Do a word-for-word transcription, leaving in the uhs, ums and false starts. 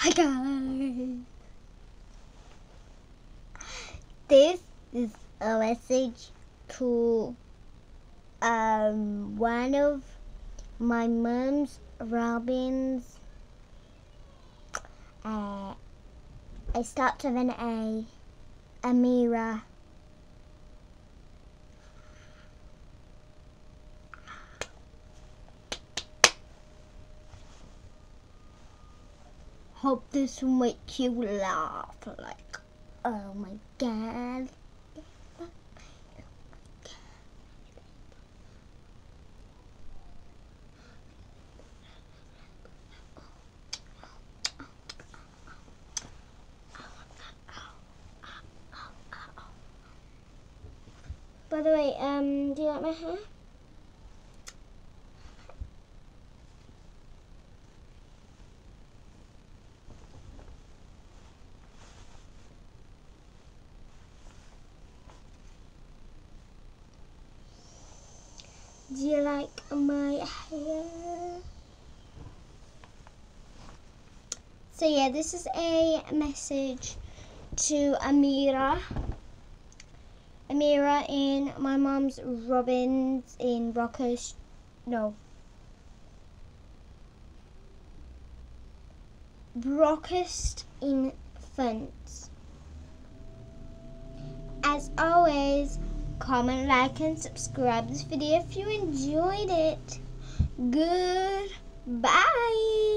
Hi guys. This is a message to um one of my mom's Robins. Uh, it starts with an A. Amira. Hope this will make you laugh like, oh my god. By the way, um, do you like my hair? Do you like my hair? So yeah, this is a message to Amira. Amira in my mom's Robins in Rockers, no. Brockest Infants. As always, comment, like and subscribe this video if you enjoyed it. Goodbye.